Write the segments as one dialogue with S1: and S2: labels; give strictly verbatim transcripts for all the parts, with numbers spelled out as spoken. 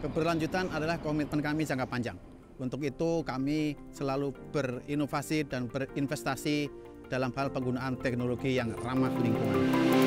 S1: Keberlanjutan adalah komitmen kami jangka panjang. Untuk itu kami selalu berinovasi dan berinvestasi dalam hal penggunaan teknologi yang ramah lingkungan.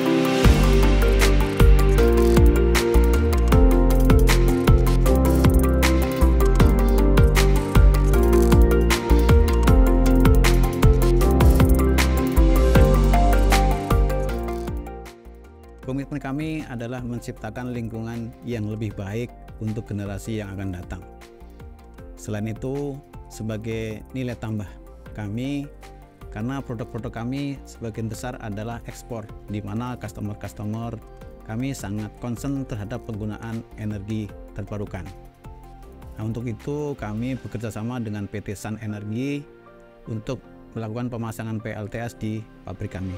S1: Komitmen kami adalah menciptakan lingkungan yang lebih baik untuk generasi yang akan datang. Selain itu, sebagai nilai tambah kami, karena produk-produk kami sebagian besar adalah ekspor, di mana customer-customer kami sangat concern terhadap penggunaan energi terbarukan. Nah, untuk itu kami bekerja sama dengan P T Sun Energi untuk melakukan pemasangan P L T S di pabrik kami.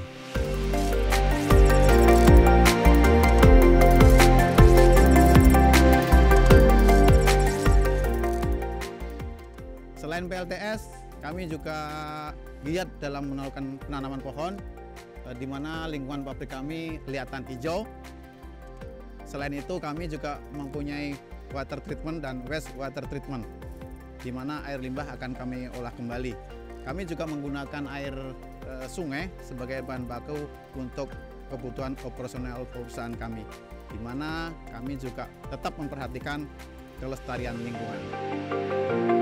S1: Selain P L T S, kami juga giat dalam melakukan penanaman pohon, di mana lingkungan pabrik kami kelihatan hijau. Selain itu, kami juga mempunyai water treatment dan waste water treatment, di mana air limbah akan kami olah kembali. Kami juga menggunakan air e, sungai sebagai bahan baku untuk kebutuhan operasional perusahaan kami, di mana kami juga tetap memperhatikan kelestarian lingkungan.